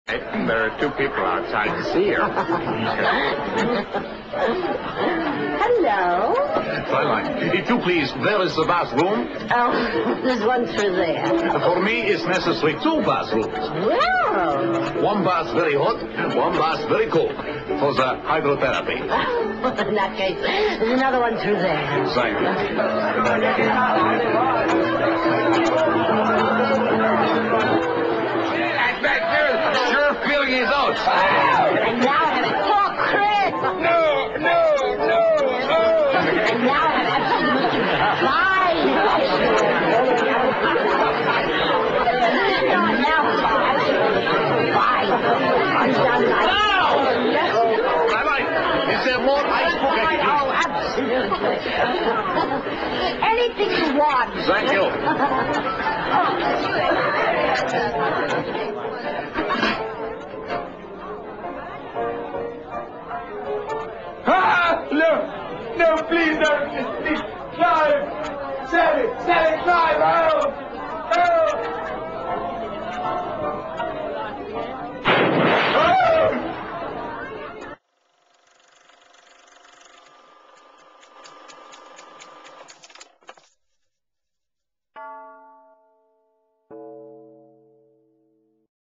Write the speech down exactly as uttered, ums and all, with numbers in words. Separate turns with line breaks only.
There are two people outside to see her.
Hello.
Fräulein, if you please, where is the bathroom?
Oh, there's one through there.
For me, it's necessary two bathrooms.
Well.
One bath very hot, one bath very cold. For the hydrotherapy.
In that case, there's another one through there.
Thank you. Back there, sure feeling his oats.
And now have it. Oh, Chris!
No, no, no, no.
And now have absolutely fine. No, now absolutely fine. I'm done.
No! I like. Is there more ice cooking?
Oh, absolutely. Anything you want.
Thank you.
Ah! No! No, please, no! Please, Clive! Sally! Sally, Clive! Oh! Oh!